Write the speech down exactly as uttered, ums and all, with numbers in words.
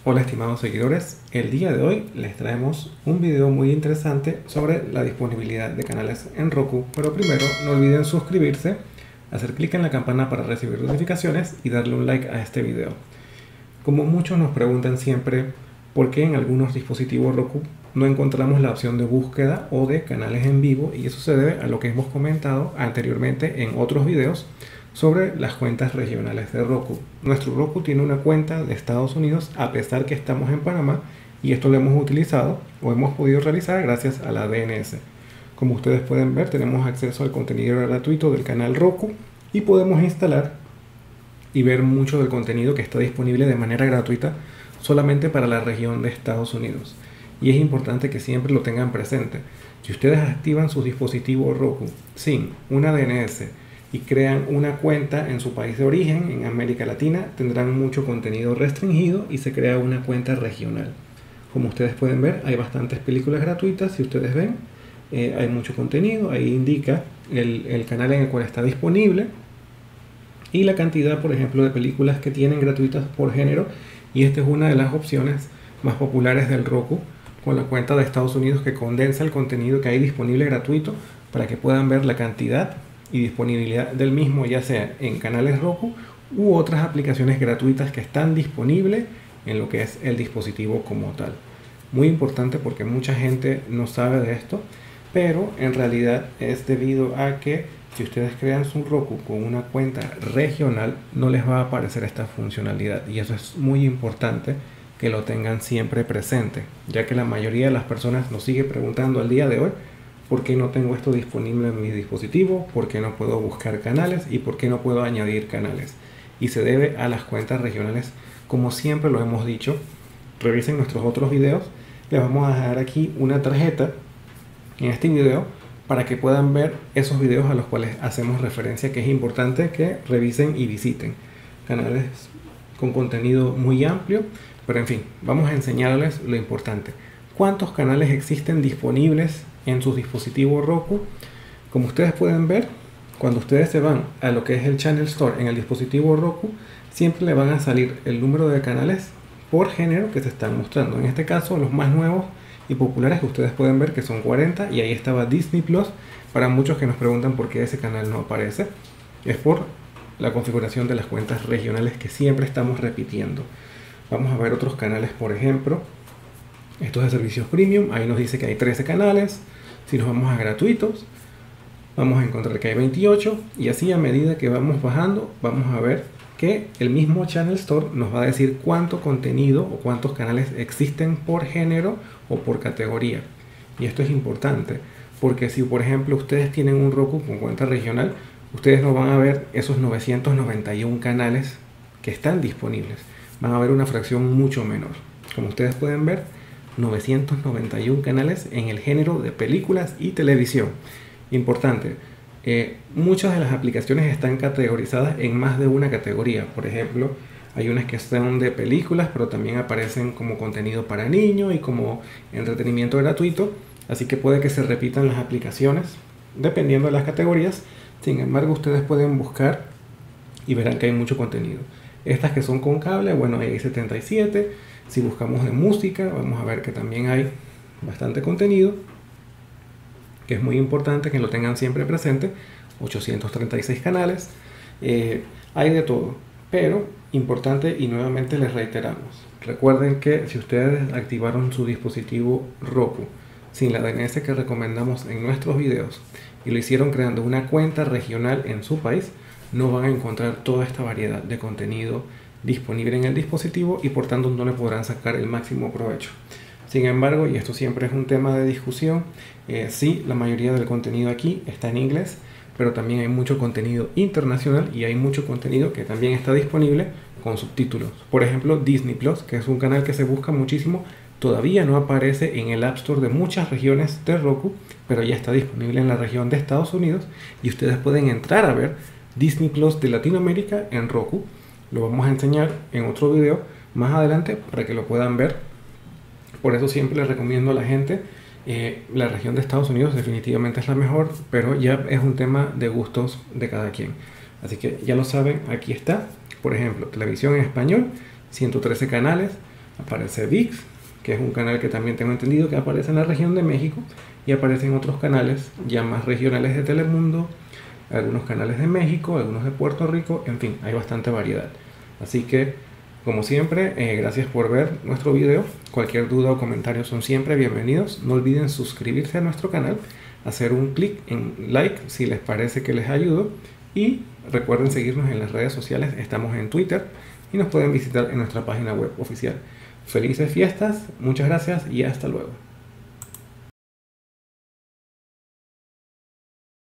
Hola estimados seguidores, el día de hoy les traemos un video muy interesante sobre la disponibilidad de canales en Roku, pero primero no olviden suscribirse, hacer clic en la campana para recibir notificaciones y darle un like a este video. Como muchos nos preguntan siempre por qué en algunos dispositivos Roku no encontramos la opción de búsqueda o de canales en vivo, y eso se debe a lo que hemos comentado anteriormente en otros videos sobre las cuentas regionales de Roku. Nuestro Roku tiene una cuenta de Estados Unidos a pesar que estamos en Panamá, y esto lo hemos utilizado o hemos podido realizar gracias a la D N S. Como ustedes pueden ver, tenemos acceso al contenido gratuito del canal Roku y podemos instalar y ver mucho del contenido que está disponible de manera gratuita solamente para la región de Estados Unidos. Y es importante que siempre lo tengan presente. Si ustedes activan sus dispositivos Roku sin una D N S y crean una cuenta en su país de origen, en América Latina, tendrán mucho contenido restringido y se crea una cuenta regional. Como ustedes pueden ver, hay bastantes películas gratuitas. Si ustedes ven, eh, hay mucho contenido. Ahí indica el, el canal en el cual está disponible y la cantidad, por ejemplo, de películas que tienen gratuitas por género. Y esta es una de las opciones más populares del Roku, con la cuenta de Estados Unidos, que condensa el contenido que hay disponible gratuito para que puedan ver la cantidad y disponibilidad del mismo, ya sea en canales Roku u otras aplicaciones gratuitas que están disponibles en lo que es el dispositivo como tal. Muy importante porque mucha gente no sabe de esto, pero en realidad es debido a que si ustedes crean su Roku con una cuenta regional, no les va a aparecer esta funcionalidad, y eso es muy importante que lo tengan siempre presente, ya que la mayoría de las personas nos sigue preguntando al día de hoy por qué no tengo esto disponible en mi dispositivo, por qué no puedo buscar canales y por qué no puedo añadir canales. Y se debe a las cuentas regionales, como siempre lo hemos dicho. Revisen nuestros otros videos, les vamos a dejar aquí una tarjeta en este video para que puedan ver esos videos a los cuales hacemos referencia, que es importante que revisen y visiten. Canales con contenido muy amplio, pero en fin, vamos a enseñarles lo importante. ¿Cuántos canales existen disponibles en sus dispositivos Roku? Como ustedes pueden ver, cuando ustedes se van a lo que es el Channel Store en el dispositivo Roku, siempre le van a salir el número de canales por género que se están mostrando. En este caso, los más nuevos y populares que ustedes pueden ver, que son cuarenta, y ahí estaba Disney Plus. Para muchos que nos preguntan por qué ese canal no aparece, es por la configuración de las cuentas regionales que siempre estamos repitiendo. Vamos a ver otros canales, por ejemplo, estos de servicios premium. Ahí nos dice que hay trece canales. Si nos vamos a gratuitos, vamos a encontrar que hay veintiocho, y así a medida que vamos bajando, vamos a ver que el mismo Channel Store nos va a decir cuánto contenido o cuántos canales existen por género o por categoría. Y esto es importante porque si, por ejemplo, ustedes tienen un Roku con cuenta regional, ustedes no van a ver esos novecientos noventa y uno canales que están disponibles. Van a ver una fracción mucho menor. Como ustedes pueden ver, novecientos noventa y uno canales en el género de películas y televisión. Importante, eh, muchas de las aplicaciones están categorizadas en más de una categoría. Por ejemplo, hay unas que son de películas, pero también aparecen como contenido para niños y como entretenimiento gratuito, así que puede que se repitan las aplicaciones dependiendo de las categorías. Sin embargo, ustedes pueden buscar y verán que hay mucho contenido. Estas que son con cable, bueno, hay setenta y siete. Si buscamos de música, vamos a ver que también hay bastante contenido, que es muy importante que lo tengan siempre presente. ochocientos treinta y seis canales. Eh, hay de todo, pero importante, y nuevamente les reiteramos, recuerden que si ustedes activaron su dispositivo Roku sin la D N S que recomendamos en nuestros videos y lo hicieron creando una cuenta regional en su país, no van a encontrar toda esta variedad de contenido disponible en el dispositivo, y por tanto no le podrán sacar el máximo provecho. Sin embargo, y esto siempre es un tema de discusión, eh, sí, la mayoría del contenido aquí está en inglés, pero también hay mucho contenido internacional y hay mucho contenido que también está disponible con subtítulos. Por ejemplo, Disney Plus, que es un canal que se busca muchísimo, todavía no aparece en el App Store de muchas regiones de Roku, pero ya está disponible en la región de Estados Unidos, y ustedes pueden entrar a ver Disney Plus de Latinoamérica en Roku. Lo vamos a enseñar en otro video más adelante para que lo puedan ver. Por eso siempre les recomiendo a la gente, eh, la región de Estados Unidos definitivamente es la mejor, pero ya es un tema de gustos de cada quien. Así que ya lo saben, aquí está. Por ejemplo, televisión en español, ciento trece canales. aparece V I X, que es un canal que también tengo entendido que aparece en la región de México, y aparecen otros canales ya más regionales de Telemundo, algunos canales de México, algunos de Puerto Rico, en fin, hay bastante variedad. Así que, como siempre, eh, gracias por ver nuestro video. Cualquier duda o comentario son siempre bienvenidos. No olviden suscribirse a nuestro canal, hacer un clic en like si les parece que les ayudo, y recuerden seguirnos en las redes sociales. Estamos en Twitter y nos pueden visitar en nuestra página web oficial. Felices fiestas, muchas gracias y hasta luego.